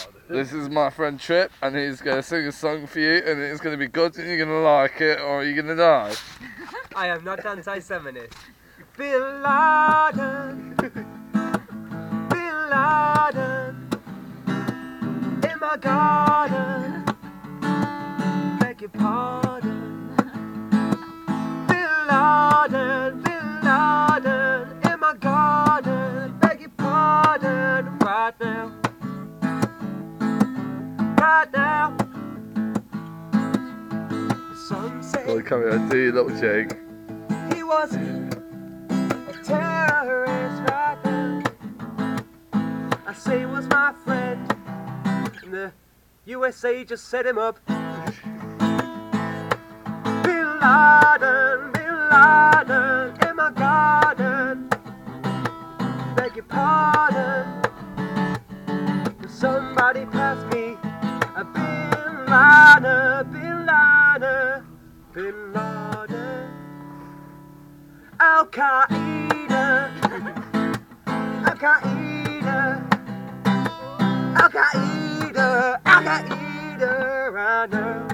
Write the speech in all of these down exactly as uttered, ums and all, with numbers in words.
This is my friend Trip, and he's going to sing a song for you, and it's going to be good, and you're going to like it, or you're going to die. I am not anti-Semitist. Bin Laden, Bin Laden, in my garden, beg your pardon. Bin Laden, Bin Laden, in my garden, beg your pardon. Right now, right now. Some say Well, come here, do your little jig. he was a terrorist right now. I say he was my friend, and the U S A just set him up. Bin Laden, Bin Laden, in my garden, beg your pardon. Somebody pass me a Bin Laden, Bin Laden, Bin Laden. Al Qaeda, Al Qaeda, Al Qaeda, Al Qaeda, right now.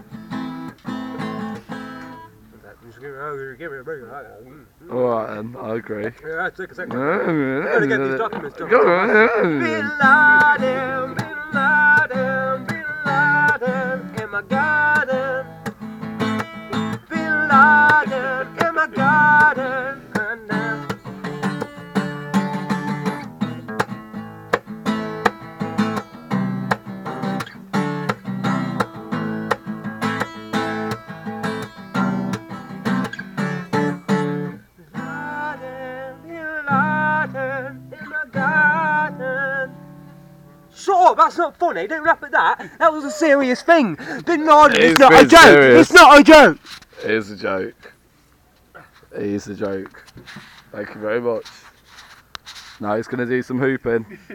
Alright then, I agree. Yeah, take a second. Bin Gotta get these documents done. Bin Laden, Bin Laden, Bin Laden, in my garden. Bin Laden, in my garden, and now. Bin Laden, Bin Laden, in my garden. Shut up, that's not funny, don't laugh at that. That was a serious thing. Bin Laden, It it's is not a pretty joke. serious. It's not a joke. It is a joke. It is a joke. Thank you very much. Now he's going to do some hooping.